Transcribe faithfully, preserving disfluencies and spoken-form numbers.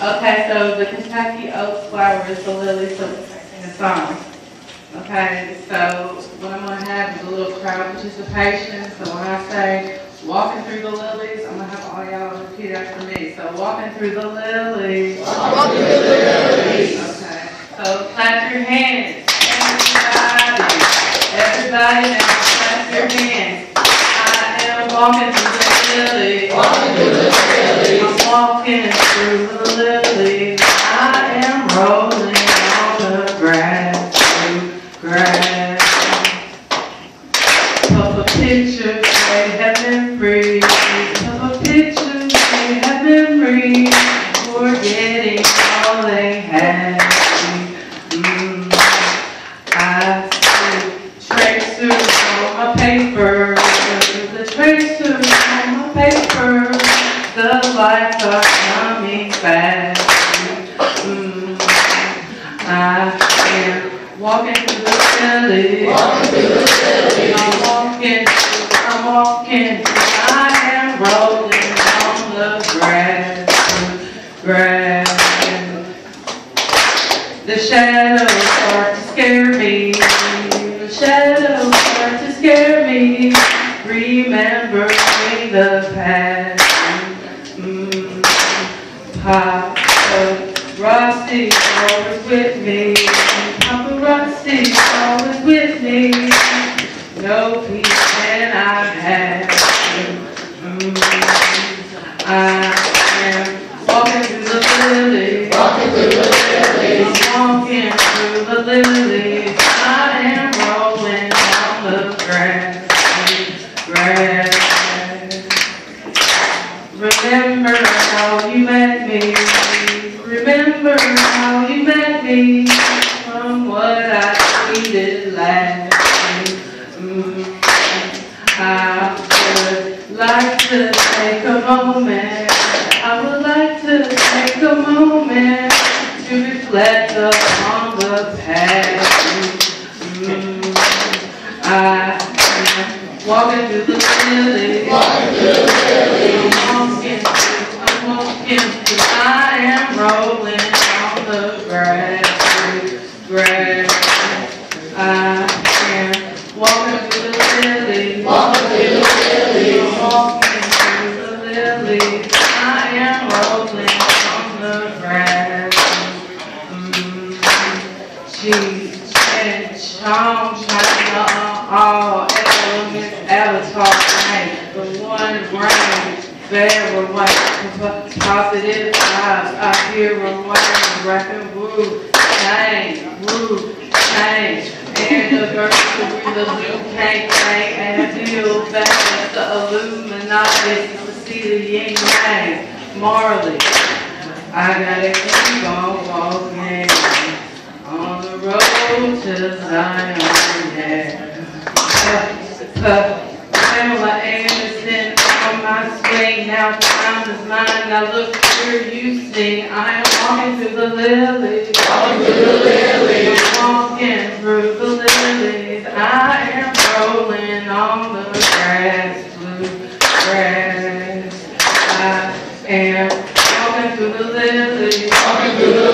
Okay, so the Kentucky oak flower is the lily, so we're sing a song. Okay, so what I'm going to have is a little crowd participation. So when I say walking through the lilies, I'm going to have all y'all repeat after me. So walking through the lilies. Walking through the lilies. Okay, so clap your hands. Everybody, everybody now clap your hands. I am walking through the lilies. Walking through the lilies. I'm walking through the lilies. I am rolling on the grass. Grass. Of a picture, they have memories. Of a picture, they have memories. Forgetting all they had. Mm. I see tracers on my paper. The tracers on my paper. The lights are coming back. Mm. I am walking through the lilies. Walking through the lilies. I'm walking, I'm walking. I am rolling on the grass, grass. The shadows start to scare me. The shadows start to scare me. Remembering the past. Mm. Papa Rossi's always with me. Paparazzi's always with me. No peace can I have. Mm. I am walking through the lilies. Walking through the lilies. I'm walking through the lilies. I am rolling on the grass. Grass. Remember how you met me. Remember how you met me. From what I tweeted last. Mm. I would like to take a moment. I would like to take a moment to reflect upon the past. Mm. I am walking through the lilies. Walking through the lilies. I'm walking through, I'm walking through. I am rolling on the grass. Grass. I am walking through the lilies. Walking through the lilies. I'm walking through the lilies. I am rolling on the grass. Mm. Cheese and charm, China, all elements, avatar, right? The one brain, very white, positive vibes. I hear a white, rapping woo. Change, woo, change, anniversary, the new can't hang, and feel back, the Illuminati, the see the yin yang, Marley. I gotta keep on walking on the road to Zion, yeah. Uh, uh, Pamela Anderson on my swing, now time is mine, now look where you sing. I am walking through the lilies. Walking through the lilies. I'm walking through the lilies. I am rolling on the grass, blue grass. I am walking through the lilies. Walking through the